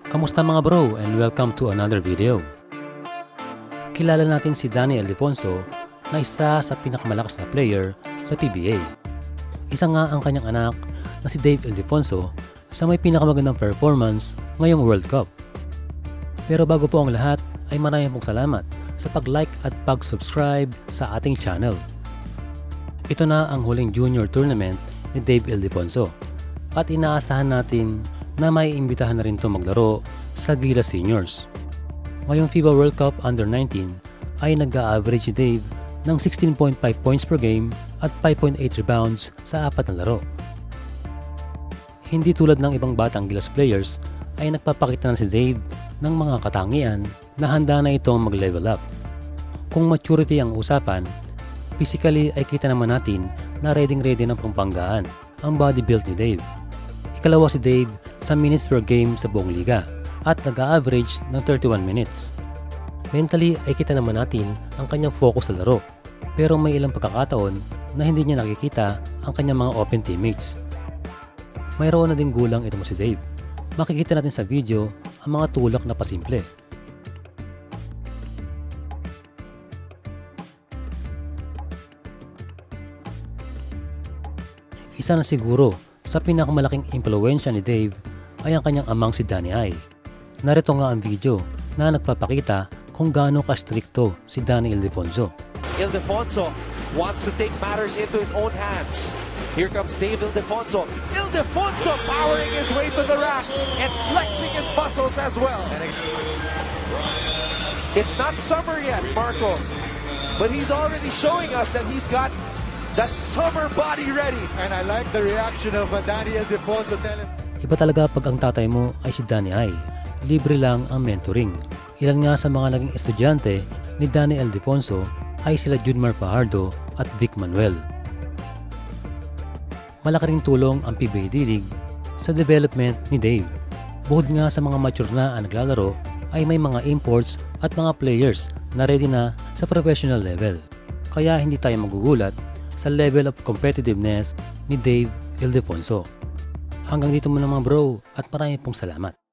Kamusta mga bro, and welcome to another video. Kilala natin si Danny Ildefonso na isa sa pinakamalakas na player sa PBA. Isa nga ang kanyang anak na si Dave Ildefonso sa may pinakamagandang performance ngayong World Cup. Pero bago po ang lahat ay maraming pong salamat sa pag-like at pag-subscribe sa ating channel. Ito na ang huling junior tournament ni Dave Ildefonso at inaasahan natin na may imbitahan na rin ito maglaro sa Gilas Seniors. Ngayong FIBA World Cup Under-19 ay nag-a-average si Dave ng 16.5 points per game at 5.8 rebounds sa 4 na laro. Hindi tulad ng ibang batang Gilas players ay nagpapakita na si Dave ng mga katangian na handa na itong mag-level up. Kung maturity ang usapan, physically ay kita naman natin na ready ng pampanggaan ang body build ni Dave. Ikalawa si Dave sa minutes per game sa buong liga at nag-a-average ng 31 minutes. Mentally ay kita naman natin ang kanyang focus sa laro, pero may ilang pagkakataon na hindi niya nakikita ang kanyang mga open teammates. Mayroon na ding gulang ito mo si Dave. Makikita natin sa video ang mga tulak na pasimple. Isa na siguro sa pinakamalaking impluwensya ni Dave ay ang kanyang amang si Danny I. Narito nga ang video na nagpapakita kung gaano ka-stricto si Danny Ildefonso. Ildefonso wants to take matters into his own hands. Here comes Dave Ildefonso. Ildefonso powering his way to the rack and flexing his muscles as well. It's not summer yet, Marco, but he's already showing us that he's got that summer body ready. And I like the reaction of Danny Ildefonso. Iba talaga pag ang tatay mo ay si Danny I. Libre lang ang mentoring. Ilan nga sa mga naging estudyante ni Danny Ildefonso ay sila Junmar Fajardo at Vic Manuel. Malaki ring tulong ang PBA D-League sa development ni Dave. Bukod nga sa mga mature na ang naglalaro, ay may mga imports at mga players na ready na sa professional level. Kaya hindi tayo magugulat sa level of competitiveness ni Dave Ildefonso. Hanggang dito muna mga bro at maraming pong salamat.